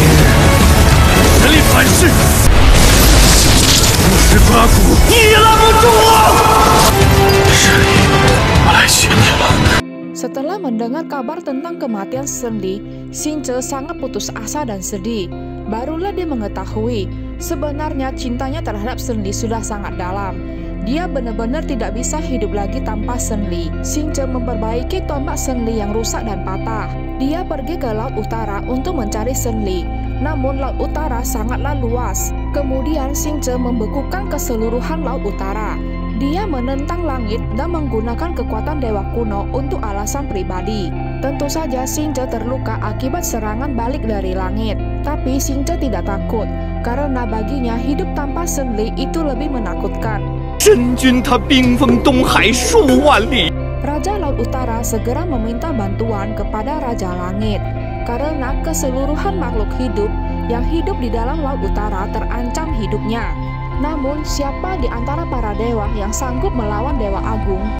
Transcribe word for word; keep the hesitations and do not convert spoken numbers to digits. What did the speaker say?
今日全力反噬，不是抓骨，你也拦不住我！是你，我来寻你了。 Setelah mendengar kabar tentang kematian Shen Li, Xingce sangat putus asa dan sedih. Barulah dia mengetahui sebenarnya cintanya terhadap Shen Li sudah sangat dalam. Dia benar-benar tidak bisa hidup lagi tanpa Shen Li. Xingce memperbaiki tombak Shen Li yang rusak dan patah. Dia pergi ke Laut Utara untuk mencari Shen Li. Namun Laut Utara sangatlah luas. Kemudian Xingce membekukan keseluruhan Laut Utara. Dia menentang langit dan menggunakan kekuatan dewa kuno untuk alasan pribadi. Tentu saja Xingce terluka akibat serangan balik dari langit. Tapi Xingce tidak takut, karena baginya hidup tanpa Shen Li itu lebih menakutkan. Raja Laut Utara segera meminta bantuan kepada Raja Langit, karena keseluruhan makhluk hidup yang hidup di dalam Laut Utara terancam hidupnya. Namun, siapa di antara para dewa yang sanggup melawan Dewa Agung?